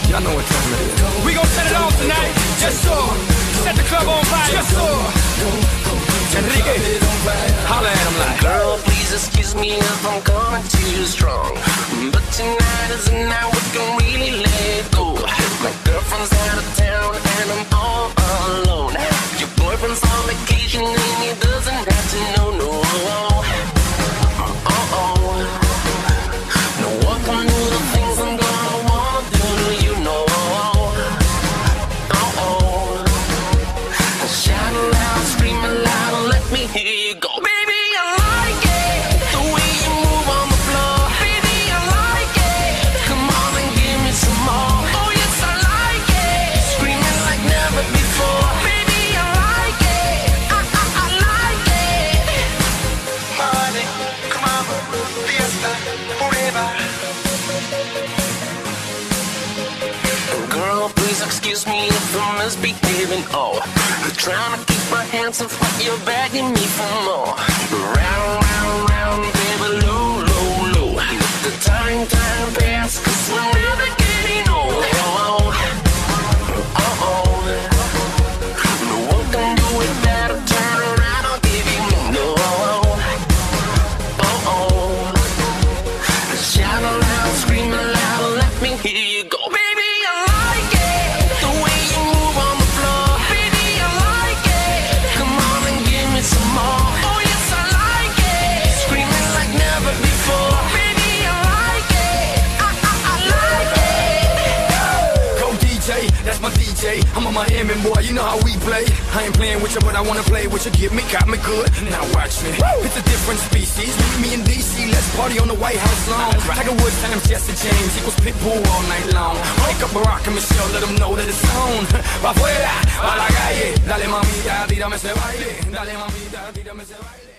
Y'all know what time it is. We gon' set it off tonight. Yes, sir. Set the club on fire. Yes, sir. Enrique, holla at him like. Girl, please excuse me if I'm coming too strong, but tonight is the night we can really let go. My girlfriend's out of town and I'm all alone. Your boyfriend's on vacation and he doesn't have to know, no. No one can do the things I'm gonna wanna do, you know. Shout loud, scream loud, let me hear you go. Baby, I like it, the way you move on the floor. Baby, I like it, come on and give me some more. Oh yes, I like it, screaming like never before. Baby, I like it, I like it. Money, come on, fiesta, forever. Girl, please excuse me if I'm misbehaving. Oh, I'm trying to keep my hands off, but you're begging me for more. Round, round, round, baby, low, low, low. Let the time pass, 'cause we're never getting old. No one can do it better. Turn around, I'll give you more. Shout aloud, scream aloud, let me hear you go. Baby, I like it, the way you move on the floor. Baby, I like it, come on and give me some more. Oh yes, I like it, screaming like never before. Baby, I like it, I like it. Go DJ, that's my DJ. I'm a Miami boy, you know how we play. I ain't playing with you, but I wanna play with you. Get me, got me good. Now watch me. It's a different species. Meet me in DC, let's party on the White House lawn. Tiger Woods times Jesse James equals Pitbull all night long. Wake up Barack and Michelle, let them know that it's on. Pa' afuera, a la calle. Dale mamita, tírame ese baile. Dale mamita, tírame ese baile.